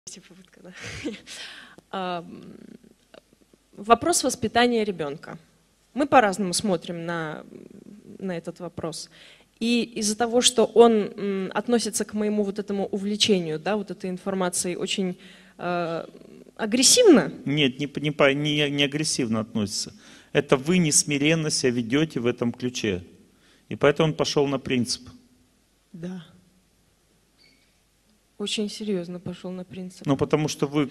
Попытка, да. Вопрос воспитания ребенка. Мы по-разному смотрим на этот вопрос. И из-за того, что он относится к моему вот этому увлечению, да, вот этой информацией очень агрессивно. Нет, не агрессивно относится. Это вы не смиренно себя ведете в этом ключе. И поэтому он пошел на принцип. Да. Очень серьезно пошел на принцип. Ну, потому что вы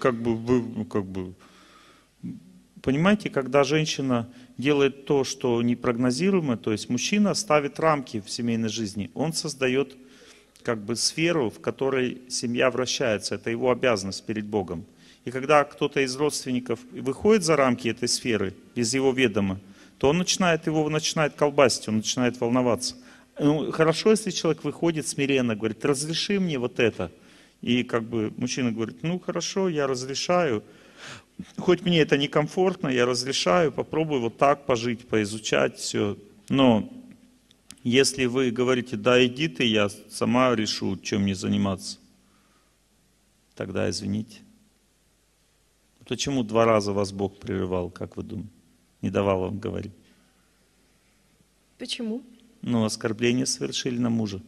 понимаете, когда женщина делает то, что непрогнозируемо, то есть мужчина ставит рамки в семейной жизни, он создает сферу, в которой семья вращается, это его обязанность перед Богом. И когда кто-то из родственников выходит за рамки этой сферы, без его ведома, то он его начинает колбасить, он начинает волноваться. Ну, хорошо, если человек выходит смиренно, говорит, разреши мне вот это. И мужчина говорит, ну хорошо, я разрешаю. Хоть мне это некомфортно, я разрешаю, попробую вот так пожить, поизучать все. Но если вы говорите, да иди ты, я сама решу, чем мне заниматься, тогда извините. Почему 2 раза вас Бог прерывал, как вы думаете? Не давал вам говорить. Почему? Ну, оскорбление совершили на мужа.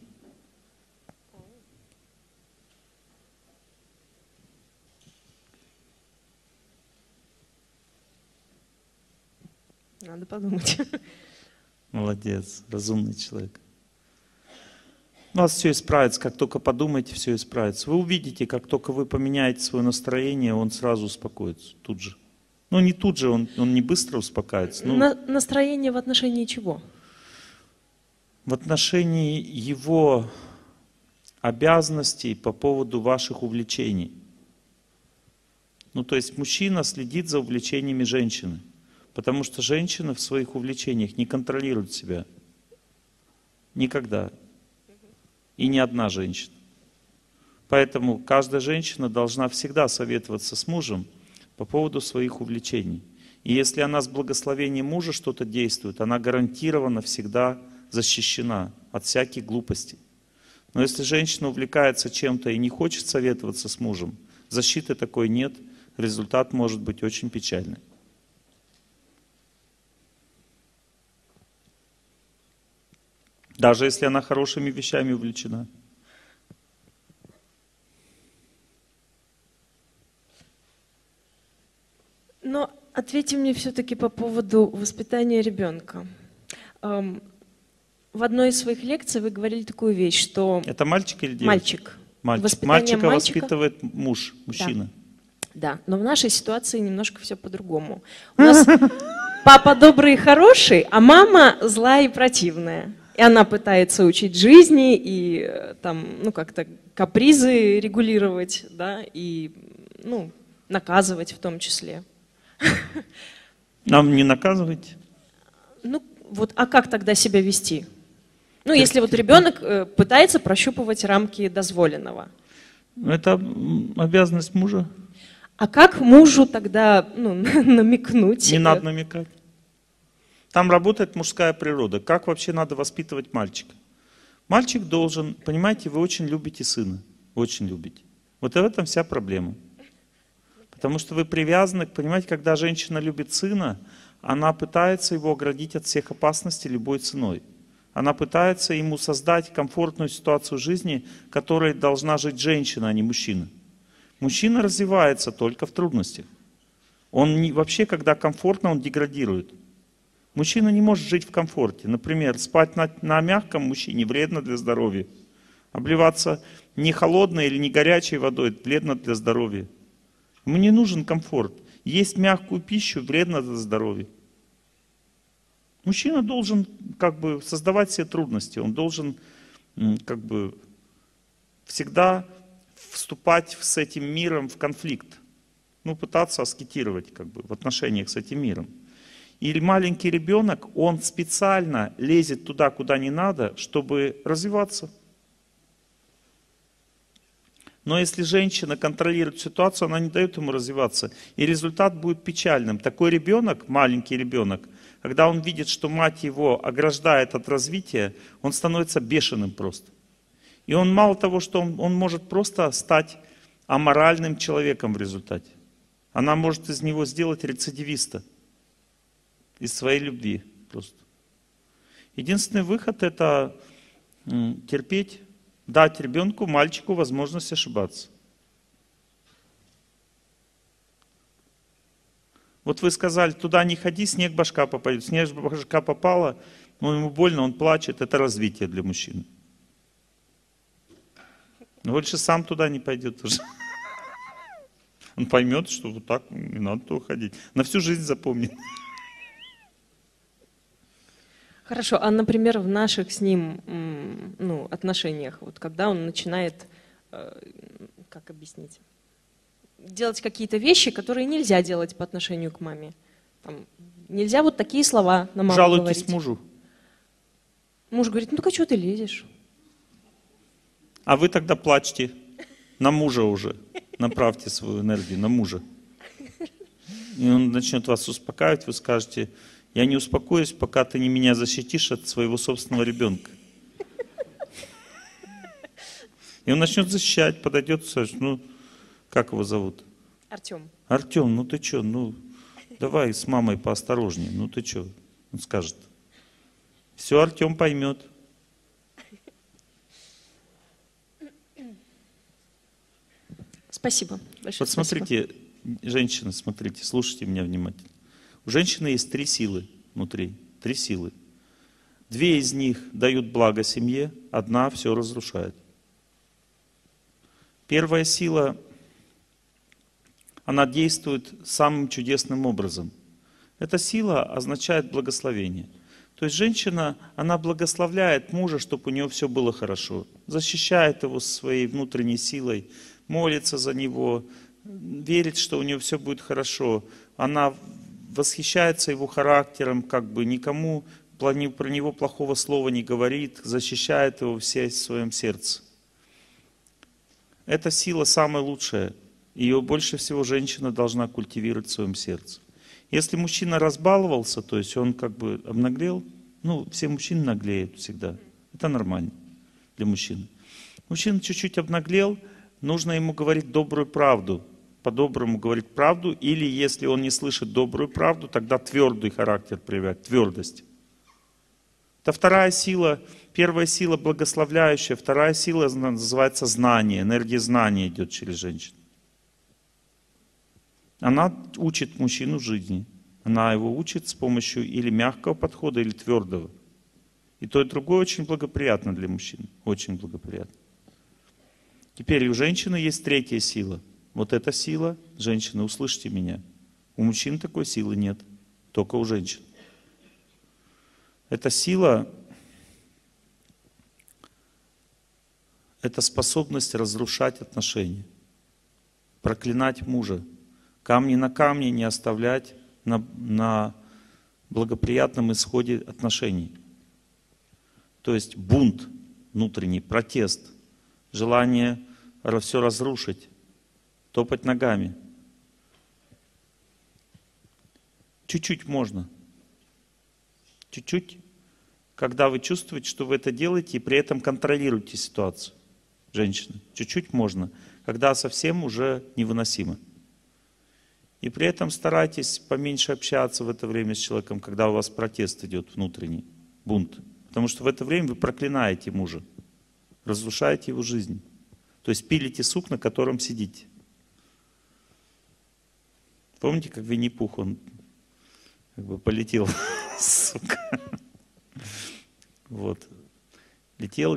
Надо подумать. Молодец, разумный человек. У вас все исправится, как только подумаете, все исправится. Вы увидите, как только вы поменяете свое настроение, он сразу успокоится, тут же. Ну, не тут же, он не быстро успокаивается. Настроение в отношении чего? В отношении его обязанностей по поводу ваших увлечений. Ну, то есть мужчина следит за увлечениями женщины. Потому что женщина в своих увлечениях не контролирует себя. Никогда. И ни одна женщина. Поэтому каждая женщина должна всегда советоваться с мужем по поводу своих увлечений. И если она с благословением мужа что-то действует, она гарантированно всегда защищена от всяких глупостей. Но если женщина увлекается чем-то и не хочет советоваться с мужем, защиты такой нет, результат может быть очень печальный. Даже если она хорошими вещами увлечена. Но ответьте мне все-таки по поводу воспитания ребенка. В одной из своих лекций вы говорили такую вещь, что... Это мальчик или девочка? Мальчик. Мальчика воспитывает мужчина. Да, но в нашей ситуации немножко все по-другому. У нас папа добрый и хороший, а мама злая и противная. И она пытается учить жизни и как-то капризы регулировать, да, и наказывать в том числе. Нам не наказывать? А как тогда себя вести? Если ребенок пытается прощупывать рамки дозволенного. Это обязанность мужа. А как мужу тогда намекнуть? Не надо намекать. Там работает мужская природа. Как вообще надо воспитывать мальчика? Мальчик должен, понимаете, вы очень любите сына. Очень любите. Вот в этом вся проблема. Потому что вы привязаны, понимаете, когда женщина любит сына, она пытается его оградить от всех опасностей любой ценой. Она пытается ему создать комфортную ситуацию жизни, в которой должна жить женщина, а не мужчина. Мужчина развивается только в трудностях. Вообще, когда комфортно, он деградирует. Мужчина не может жить в комфорте. Например, спать на мягком мужчине вредно для здоровья. Обливаться не холодной или не горячей водой вредно для здоровья. Ему не нужен комфорт. Есть мягкую пищу вредно для здоровья. Мужчина должен создавать себе трудности. Он должен всегда вступать с этим миром в конфликт. Пытаться аскетировать в отношениях с этим миром. Или маленький ребенок, он специально лезет туда, куда не надо, чтобы развиваться. Но если женщина контролирует ситуацию, она не дает ему развиваться. И результат будет печальным. Такой ребенок, маленький ребенок, когда он видит, что мать его ограждает от развития, он становится бешеным просто. И он мало того, что он может просто стать аморальным человеком в результате. Она может из него сделать рецидивиста. Из своей любви просто. Единственный выход — это терпеть, дать ребенку, мальчику возможность ошибаться. Вот вы сказали, туда не ходи, снег башка попадет. Снег башка попала, но ему больно, он плачет. Это развитие для мужчины. Но больше сам туда не пойдет уже. Он поймет, что вот так не надо туда ходить. На всю жизнь запомнит. Хорошо, а, например, в наших с ним отношениях, вот когда он начинает, как объяснить, делать какие-то вещи, которые нельзя делать по отношению к маме. Там, нельзя вот такие слова на маму Жалуйтесь говорить. мужу. Муж говорит, ну-ка, что ты лезешь? А вы тогда плачьте на мужа уже. Направьте свою энергию на мужа. И он начнет вас успокаивать, вы скажете, я не успокоюсь, пока ты не меня защитишь от своего собственного ребенка. И он начнет защищать, подойдет, скажет, ну, как его зовут? Артем. Артем, ну ты что, ну давай с мамой поосторожнее, ну ты что? Он скажет. Все, Артем поймет. Спасибо. Большое Вот смотрите, женщины, смотрите, слушайте меня внимательно. У женщины есть 3 силы внутри, 3 силы. 2 из них дают благо семье, 1 все разрушает. Первая сила, она действует самым чудесным образом. Эта сила означает благословение. То есть женщина, она благословляет мужа, чтобы у него все было хорошо. Защищает его своей внутренней силой, молится за него, верит, что у него все будет хорошо. Она восхищается его характером, как бы никому про него плохого слова не говорит, защищает его в своем сердце. Эта сила самая лучшая. Ее больше всего женщина должна культивировать в своем сердце. Если мужчина разбаловался, то есть он как бы обнаглел, ну, все мужчины наглеют всегда. Это нормально для мужчины. Мужчина чуть-чуть обнаглел, нужно ему говорить добрую правду. По-доброму говорить правду, или если он не слышит добрую правду, тогда твердый характер проявлять, твердость. Это вторая сила. Первая сила благословляющая, вторая сила называется знание, энергия знания идет через женщину. Она учит мужчину жизни. Она его учит с помощью или мягкого подхода, или твердого. И то, и другое очень благоприятно для мужчин. Очень благоприятно. Теперь у женщины есть 3-я сила. Вот эта сила, женщины, услышьте меня. У мужчин такой силы нет, только у женщин. Эта сила, это способность разрушать отношения, проклинать мужа, камни на камне не оставлять на благоприятном исходе отношений. То есть бунт внутренний, протест, желание все разрушить, топать ногами. Чуть-чуть можно. Чуть-чуть, когда вы чувствуете, что вы это делаете, и при этом контролируете ситуацию, женщины. Чуть-чуть можно, когда совсем уже невыносимо. И при этом старайтесь поменьше общаться в это время с человеком, когда у вас протест идет внутренний, бунт. Потому что в это время вы проклинаете мужа, разрушаете его жизнь. То есть пилите сук, на котором сидите. Помните, как Винни-Пух, он как бы полетел, сука. Вот. Летел,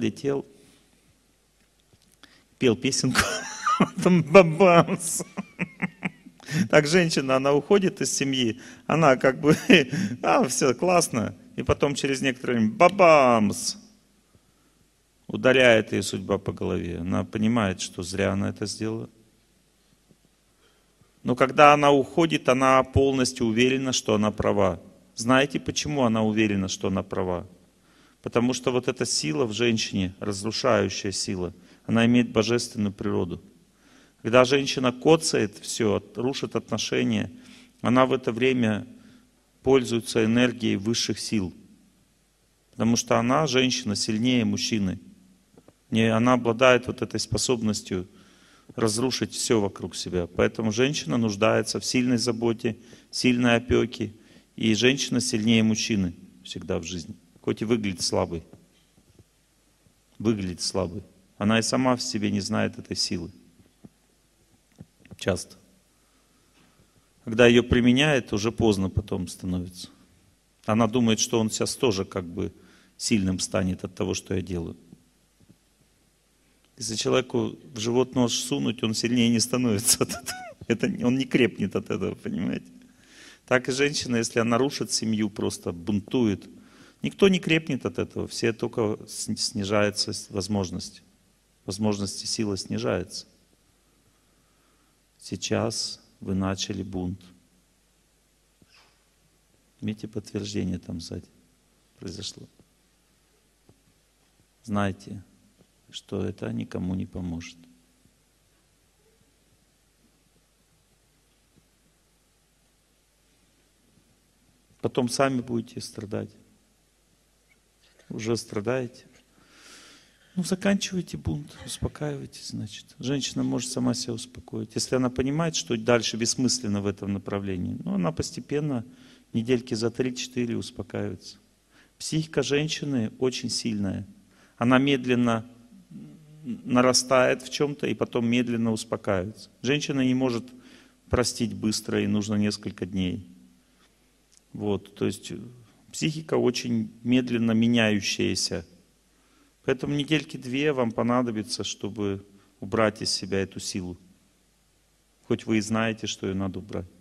пел песенку, там бабамс. Так женщина, она уходит из семьи, она как бы, все классно, и потом через некоторое время бабамс. Ударяет ее судьба по голове. Она понимает, что зря она это сделала. Но когда она уходит, она полностью уверена, что она права. Знаете, почему она уверена, что она права? Потому что вот эта сила в женщине, разрушающая сила, она имеет божественную природу. Когда женщина коцает все, рушит отношения, она в это время пользуется энергией высших сил. Потому что она, женщина, сильнее мужчины. Она обладает вот этой способностью разрушить все вокруг себя. Поэтому женщина нуждается в сильной заботе, сильной опеке. И женщина сильнее мужчины всегда в жизни. Хоть и выглядит слабой. Выглядит слабой. Она и сама в себе не знает этой силы. Часто. Когда ее применяет, уже поздно потом становится. Она думает, что он сейчас тоже как бы сильным станет от того, что я делаю. Если человеку в живот нож сунуть, он сильнее не становится от этого. Он не крепнет от этого, понимаете? Так и женщина, если она рушит семью, просто бунтует, никто не крепнет от этого, все только снижаются возможности. Возможности силы снижаются. Сейчас вы начали бунт. Имейте подтверждение там сзади. Произошло. Знайте, что это никому не поможет. Потом сами будете страдать. Уже страдаете. Ну, заканчивайте бунт, успокаивайтесь, значит. Женщина может сама себя успокоить. Если она понимает, что дальше бессмысленно в этом направлении, ну, она постепенно, недельки за 3-4 успокаивается. Психика женщины очень сильная. Она медленно нарастает в чем-то и потом медленно успокаивается. Женщина не может простить быстро, ей нужно несколько дней. Вот, то есть психика очень медленно меняющаяся. Поэтому недельки 2 вам понадобится, чтобы убрать из себя эту силу. Хоть вы и знаете, что ее надо убрать.